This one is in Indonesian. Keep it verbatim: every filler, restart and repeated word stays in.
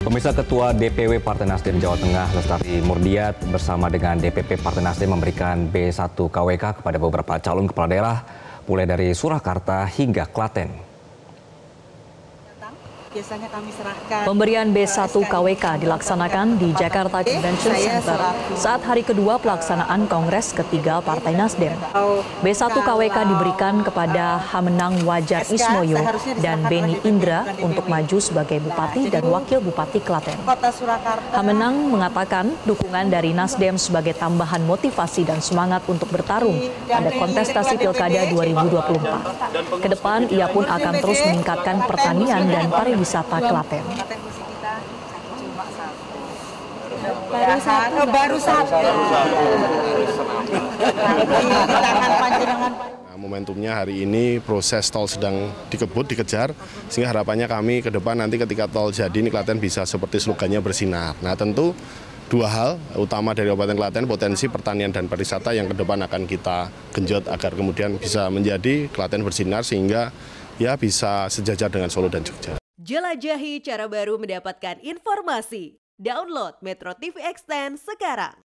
Pemirsa, Ketua D P W Partai Nasdem Jawa Tengah Lestari Murdiat bersama dengan D P P Partai Nasdem memberikan B satu K W K kepada beberapa calon kepala daerah mulai dari Surakarta hingga Klaten. Biasanya kami serahkan. Pemberian B satu K W K dilaksanakan di Jakarta Convention Center saat hari kedua pelaksanaan Kongres ketiga Partai Nasdem. B satu K W K diberikan kepada Hamenang Wajar Ismoyo dan Beni Indra untuk maju sebagai Bupati dan Wakil Bupati Klaten. Hamenang mengatakan dukungan dari Nasdem sebagai tambahan motivasi dan semangat untuk bertarung pada kontestasi Pilkada dua ribu dua puluh empat. Kedepan ia pun akan terus meningkatkan pertanian dan pariwisata. Wisata Klaten. Baru satu, baru satu. Nah, momentumnya hari ini proses tol sedang dikebut, dikejar, sehingga harapannya kami ke depan nanti ketika tol jadi ini Klaten bisa seperti slogannya bersinar. Nah tentu dua hal utama dari Kabupaten Klaten, potensi pertanian dan pariwisata yang ke depan akan kita genjot agar kemudian bisa menjadi Klaten bersinar sehingga ya bisa sejajar dengan Solo dan Jogja. Jelajahi cara baru mendapatkan informasi. Download Metro T V Extend sekarang.